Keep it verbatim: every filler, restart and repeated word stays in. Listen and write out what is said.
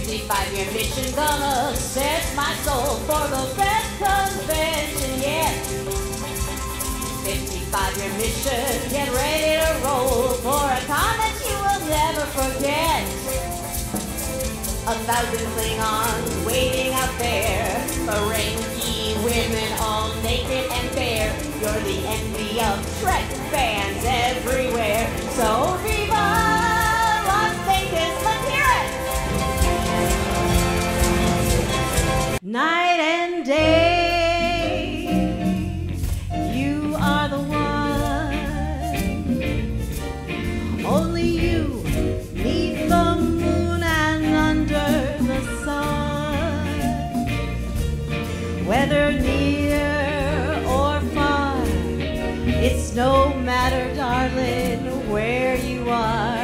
fifty-five-year mission gonna search my soul for the best convention yet. fifty-five-year mission, get ready to roll for a con that you will never forget. A thousand Klingons waiting out there, Ferengi women all naked and bare. You're the envy of Trek fans everywhere. So Viva Las Vegas, let's hear it! Night and day, you are the one. Only you need the moon and under the sun. Whether near or far, it's no matter, darling, where you are.